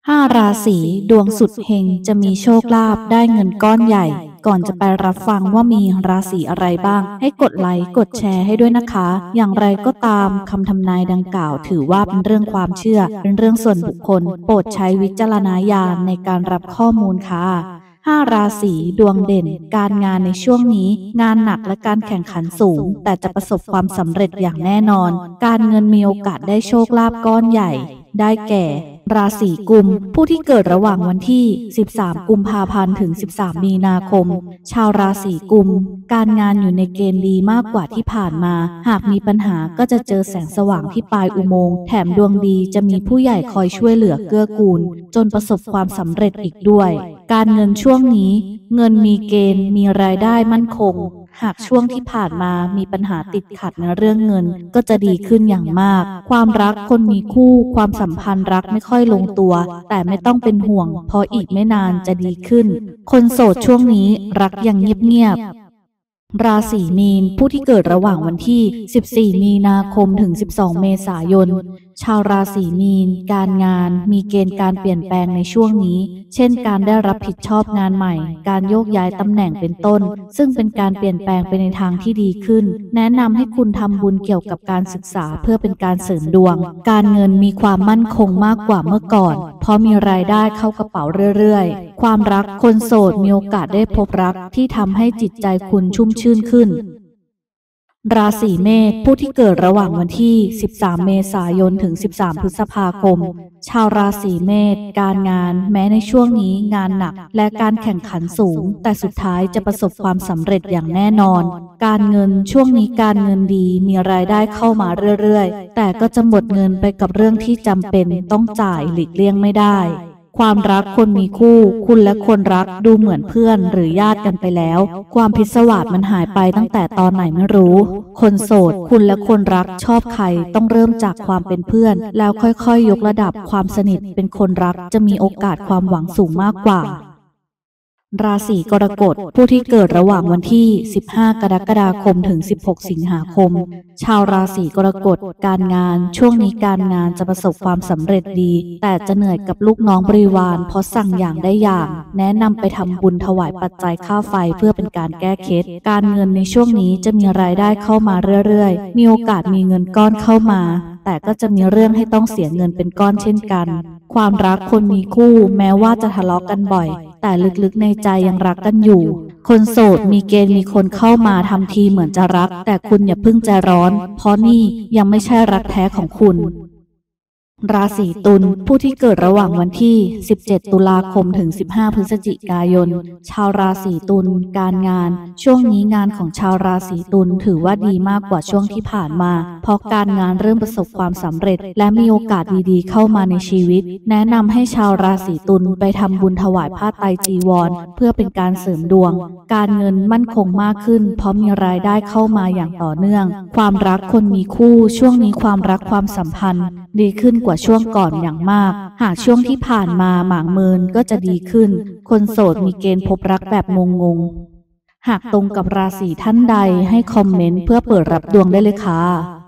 5 ราศีดวงสุดเฮงจะมีโชคลาภได้เงินก้อนใหญ่ก่อนจะไปรับฟังว่ามีราศีอะไรบ้างให้กดไลค์กดแชร์ให้ด้วยนะคะอย่างไรก็ตามคำทำนายดังกล่าวถือว่าเป็นเรื่องความเชื่อเป็นเรื่องส่วนบุคคลโปรดใช้วิจารณญาณในการรับข้อมูลค่ะ5 ราศีดวงเด่นการงานในช่วงนี้งานหนักและการแข่งขันสูงแต่จะประสบความสำเร็จอย่างแน่นอนการเงินมีโอกาสได้โชคลาภก้อนใหญ่ได้แก่ราศีกุมผู้ที่เกิดระหว่างวันที่13กุมภาพันธ์ถึง13มีนาคมชาวราศีกุมการงานอยู่ในเกณฑ์ดีมากกว่าที่ผ่านมาหากมีปัญหาก็จะเจอแสงสว่างที่ปลายอุโมงค์แถมดวงดีจะมีผู้ใหญ่คอยช่วยเหลือเกื้อกูลจนประสบความสำเร็จอีกด้วยการเงินช่วงนี้เงินมีเกณฑ์มีรายได้มั่นคงหากช่วงที่ผ่านมามีปัญหาติดขัดในเรื่องเงินก็จะดีขึ้นอย่างมากความรักคนมีคู่ความสัมพันธ์รักไม่ค่อยลงตัวแต่ไม่ต้องเป็นห่วงเพราะอีกไม่นานจะดีขึ้นคนโสดช่วงนี้รักอย่างเงียบๆราศีมีนผู้ที่เกิดระหว่างวันที่14มีนาคมถึง12เมษายนชาวราศีมีนการงานมีเกณฑ์การเปลี่ยนแปลงในช่วงนี้เช่นการได้รับผิดชอบงานใหม่การโยกย้ายตำแหน่งเป็นต้นซึ่งเป็นการเปลี่ยนแปลงไปในทางที่ดีขึ้นแนะนำให้คุณทำบุญเกี่ยวกับการศึกษาเพื่อเป็นการเสริมดวงการเงินมีความมั่นคงมากกว่าเมื่อก่อนเพราะมีรายได้เข้ากระเป๋าเรื่อยๆความรักคนโสดมีโอกาสได้พบรักที่ทำให้จิตใจคุณชุ่มชื่นขึ้นราศีเมษผู้ที่เกิดระหว่างวันที่13เมษายนถึง13พฤษภาคมชาวราศีเมษการงานแม้ในช่วงนี้งานหนักและการแข่งขันสูงแต่สุดท้ายจะประสบความสำเร็จอย่างแน่นอนการเงินช่วงนี้การเงินดีมีรายได้เข้ามาเรื่อยๆแต่ก็จะหมดเงินไปกับเรื่องที่จำเป็นต้องจ่ายหลีกเลี่ยงไม่ได้ความรักคนมีคู่คุณและคนรักดูเหมือนเพื่อนหรือญาติกันไปแล้วความพิศวาสมันหายไปตั้งแต่ตอนไหนไม่รู้คนโสดคุณและคนรักชอบใครต้องเริ่มจากความเป็นเพื่อนแล้วค่อยๆยกระดับความสนิทเป็นคนรักจะมีโอกาสความหวังสูงมากกว่าราศีกรกฎผู้ที่เกิดระหว่างวันที่15กรกฎาคมถึง16สิงหาคมชาวราศีกรกฎการงานช่วงนี้การงานจะประสบความสำเร็จดีแต่จะเหนื่อยกับลูกน้องบริวารเพราะสั่งอย่างได้อย่างแนะนำไปทำบุญถวายปัจจัยค่าไฟเพื่อเป็นการแก้เคล็ดการเงินในช่วงนี้จะมีรายได้เข้ามาเรื่อยๆมีโอกาสมีเงินก้อนเข้ามาแต่ก็จะมีเรื่องให้ต้องเสียเงินเป็นก้อนเช่นกันความรักคนมีคู่แม้ว่าจะทะเลาะกันบ่อยแต่ลึกๆในใจยังรักกันอยู่คนโสดมีเกณฑ์มีคนเข้ามาทำทีเหมือนจะรักแต่คุณอย่าเพิ่งใจร้อนเพราะนี่ยังไม่ใช่รักแท้ของคุณราศีตุลผู้ที่เกิดระหว่างวันที่17ตุลาคมถึง15พฤศจิกายนชาวราศีตุลการงานช่วงนี้งานของชาวราศีตุลถือว่าดีมากกว่าช่วงที่ผ่านมาเพราะการงานเริ่มประสบความสำเร็จและมีโอกาสดีๆเข้ามาในชีวิตแนะนำให้ชาวราศีตุลไปทำบุญถวายผ้าไตรจีวรเพื่อเป็นการเสริมดวงการเงินมั่นคงมากขึ้นเพราะมีรายได้เข้ามาอย่างต่อเนื่องความรักคนมีคู่ช่วงนี้ความรักความสัมพันธ์ดีขึ้นกว่าช่วงก่อนอย่างมากหากช่วงที่ผ่านมาหมางเมินก็จะดีขึ้นคนโสดมีเกณฑ์พบรักแบบงงๆหากตรงกับราศีท่านใดให้คอมเมนต์เพื่อเปิดรับดวงได้เลยค่ะ